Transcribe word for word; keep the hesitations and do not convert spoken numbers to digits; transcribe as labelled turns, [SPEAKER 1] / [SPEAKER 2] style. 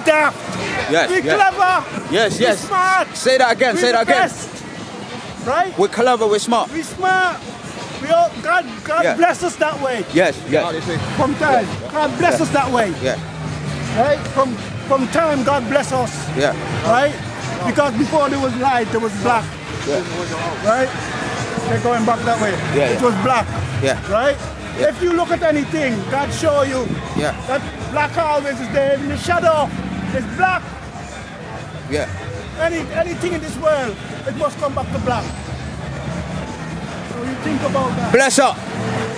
[SPEAKER 1] daft.
[SPEAKER 2] Yes,
[SPEAKER 1] We're
[SPEAKER 2] yes.
[SPEAKER 1] clever.
[SPEAKER 2] Yes,
[SPEAKER 1] We're
[SPEAKER 2] yes.
[SPEAKER 1] smart.
[SPEAKER 2] Say that again,
[SPEAKER 1] We're
[SPEAKER 2] say that
[SPEAKER 1] the
[SPEAKER 2] again.
[SPEAKER 1] best. Right?
[SPEAKER 2] We're clever, we're smart.
[SPEAKER 1] We're smart. We all, God, God
[SPEAKER 2] Yeah.
[SPEAKER 1] bless us that way.
[SPEAKER 2] Yes, yes.
[SPEAKER 1] From time, God bless us that way.
[SPEAKER 2] Yeah,
[SPEAKER 1] Right? From from time, God bless us.
[SPEAKER 2] yeah.
[SPEAKER 1] Right? Because before there was light, there was black.
[SPEAKER 2] Yeah.
[SPEAKER 1] Right? They're going back that way.
[SPEAKER 2] Yeah,
[SPEAKER 1] it
[SPEAKER 2] yeah.
[SPEAKER 1] was black.
[SPEAKER 2] Yeah.
[SPEAKER 1] Right?
[SPEAKER 2] Yeah.
[SPEAKER 1] If you look at anything, God show you
[SPEAKER 2] Yeah.
[SPEAKER 1] that black always is there in the shadow. It's black.
[SPEAKER 2] Yeah.
[SPEAKER 1] Any anything in this world, it must come back to black. So you think about that.
[SPEAKER 2] Bless up.